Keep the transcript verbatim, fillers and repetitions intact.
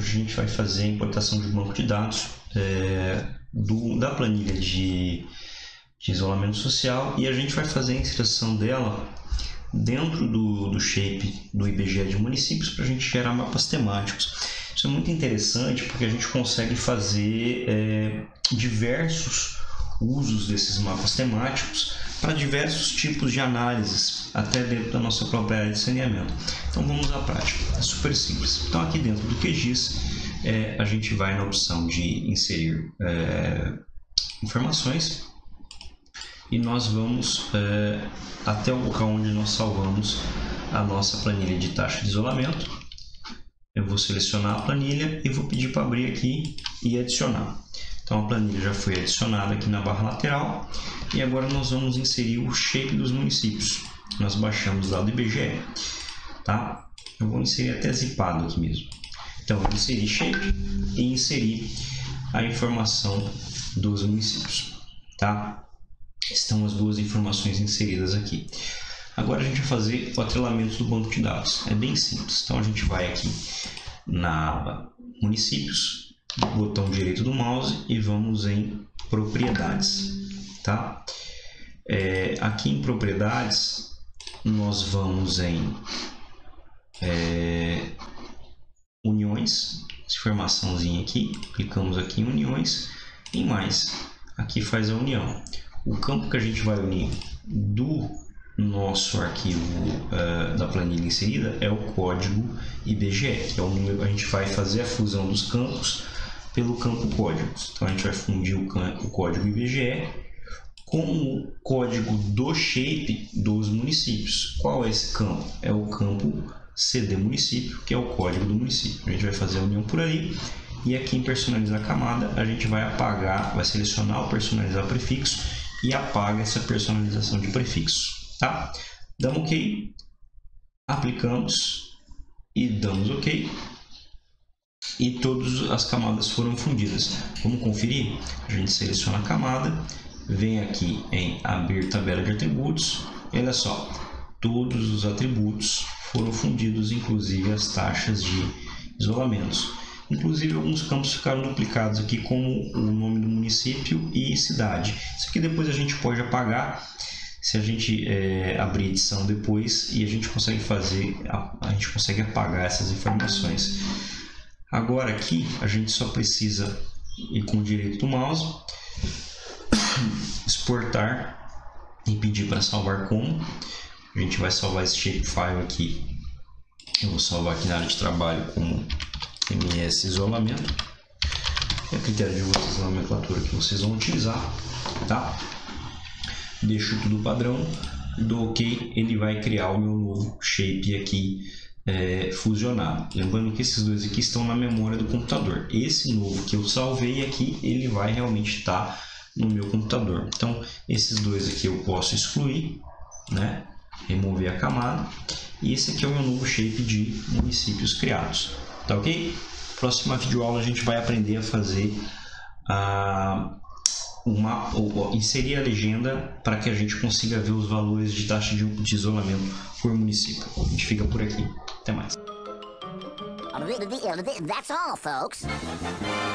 a gente vai fazer a importação de um banco de dados é, do, da planilha de, de isolamento social, e a gente vai fazer a inserção dela dentro do, do shape do I B G E de municípios para a gente gerar mapas temáticos. Isso é muito interessante porque a gente consegue fazer é, diversos usos desses mapas temáticos para diversos tipos de análises, até dentro da nossa própria área de saneamento. Então vamos à prática, é super simples. Então aqui dentro do Q G I S, é, a gente vai na opção de inserir é, informações e nós vamos é, até o local onde nós salvamos a nossa planilha de taxa de isolamento. Eu vou selecionar a planilha e vou pedir para abrir aqui e adicionar. Então a planilha já foi adicionada aqui na barra lateral e agora nós vamos inserir o shape dos municípios. Nós baixamos lá do I B G E, tá? Eu vou inserir até zipado aqui mesmo. Então eu inseri shape e inseri a informação dos municípios, tá? Estão as duas informações inseridas aqui. Agora a gente vai fazer o atrelamento do banco de dados. É bem simples. Então a gente vai aqui na aba municípios, botão direito do mouse e vamos em propriedades, tá? É, aqui em propriedades nós vamos em é, uniões, essa informaçãozinha aqui, clicamos aqui em uniões, em mais, aqui faz a união. O campo que a gente vai unir do nosso arquivo uh, da planilha inserida é o código I B G E, que é o número. A gente vai fazer a fusão dos campos pelo campo códigos. Então a gente vai fundir o, o código I B G E com o código do shape dos municípios. Qual é esse campo? É o campo C D município, que é o código do município. A gente vai fazer a união por ali e aqui em personalizar camada a gente vai apagar, vai selecionar o personalizar prefixo e apaga essa personalização de prefixo. Tá? Damos OK, aplicamos e damos OK e todas as camadas foram fundidas. Vamos conferir? A gente seleciona a camada, vem aqui em abrir tabela de atributos e olha só, todos os atributos foram fundidos, inclusive as taxas de isolamentos. Inclusive alguns campos ficaram duplicados aqui, como o nome do município e cidade. Isso aqui depois a gente pode apagar se a gente é, abrir edição depois, e a gente consegue fazer, a, a gente consegue apagar essas informações. Agora aqui a gente só precisa ir com o direito do mouse, exportar e pedir para salvar como. A gente vai salvar esse shapefile aqui. Eu vou salvar aqui na área de trabalho como M S isolamento. É a critério de vocês, a nomenclatura que vocês vão utilizar, tá? Deixo tudo padrão, dou OK, ele vai criar o meu novo shape aqui é, fusionado. Lembrando que esses dois aqui estão na memória do computador. Esse novo que eu salvei aqui, ele vai realmente estar no meu computador. Então, esses dois aqui eu posso excluir, né? Remover a camada. E esse aqui é o meu novo shape de municípios criados. Tá ok? Próxima videoaula a gente vai aprender a fazer a... Uma, ou, inserir a legenda para que a gente consiga ver os valores de taxa de, de isolamento por município. A gente fica por aqui. Até mais. That's all, folks.